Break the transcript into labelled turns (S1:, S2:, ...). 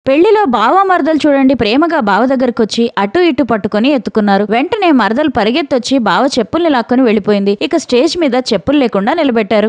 S1: పెళ్లిలో బావ మరదలు చూడండి ప్రేమగా బావ దగ్గరకొచ్చి అటు ఇటు పట్టుకుని ఎత్తుకున్నారు. వెంటనే మరదలు పరిగెత్తొచ్చి బావ చెప్పుల్ని లాక్కొని వెళ్లిపోయింది. ఇక స్టేజ్ మీద చెప్పులు లేకుండా నిలబెట్టారు.